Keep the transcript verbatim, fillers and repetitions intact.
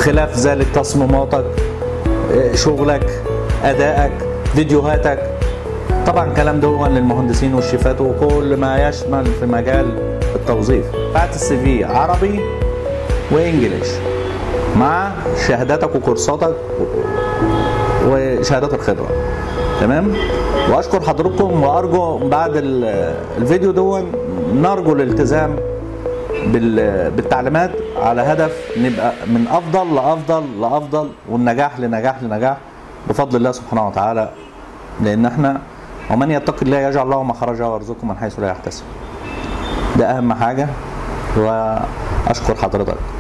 خلاف ذلك تصميماتك، شغلك، ادائك، فيديوهاتك. طبعا الكلام ده للمهندسين والشيفات وكل ما يشمل في مجال التوظيف. بعت السي في عربي وانجليش مع شهاداتك وكورساتك وشهادات الخبره. تمام. واشكر حضراتكم، وارجو بعد الفيديو دون نرجو الالتزام بالتعليمات على هدف نبقى من افضل لافضل لافضل، والنجاح لنجاح لنجاح بفضل الله سبحانه وتعالى. لان احنا ومن يتق الله يجعل له مخرجا ويرزقه من حيث لا يحتسب. ده اهم حاجه، واشكر حضرتك.